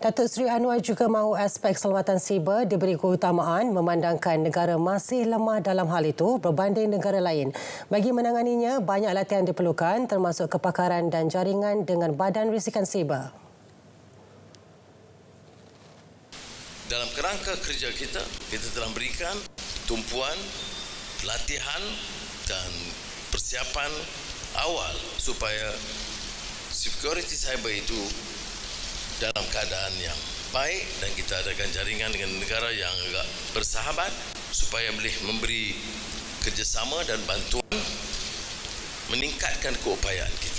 Datuk Seri Anwar juga mahu aspek keselamatan siber diberi keutamaan memandangkan negara masih lemah dalam hal itu berbanding negara lain. Bagi menanganinya, banyak latihan diperlukan termasuk kepakaran dan jaringan dengan Badan Risikan Siber. Dalam kerangka kerja kita telah berikan tumpuan, latihan dan persiapan awal supaya security cyber itu dalam keadaan yang baik, dan kita adakan jaringan dengan negara yang agak bersahabat supaya boleh memberi kerjasama dan bantuan meningkatkan keupayaan kita.